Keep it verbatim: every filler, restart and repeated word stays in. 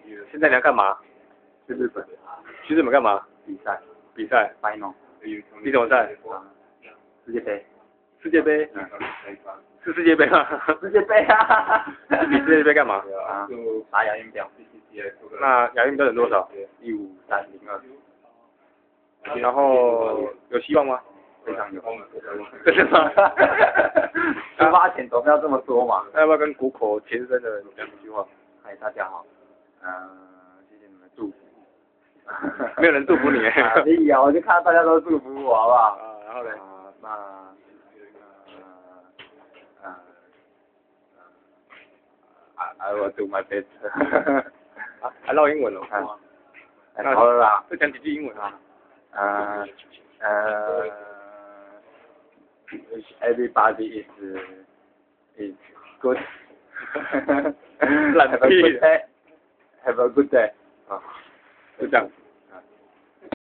现在你要干嘛？ 去日本去日本干嘛？ 比赛比赛。 ，final 比什么赛？ 啊，世界杯， 世界杯？ 嗯， 是世界杯吗？ 世界杯啊！ 比世界杯干嘛？ 啊，打亚运表， 那亚运标准多少？ 一五三零二， 然后有希望吗？ 非常有。 真的吗？ 出发前总要这么说嘛。 那要不要跟谷口前身的人讲几句话？ 嗨，大家好，嗯、谢谢你们祝福。 没有人祝福你。 啊，你呀，我就看到大家都祝福我，好不好？ 啊，然后呢？ 啊，那，呃，呃，I I will do my best 啊，还唠英文哦。 看， 那好了啦， 再讲几句英文啊。 呃，呃，everybody is is good 。 懒 Have a 屁 good day. Have a good day. 啊，就这样。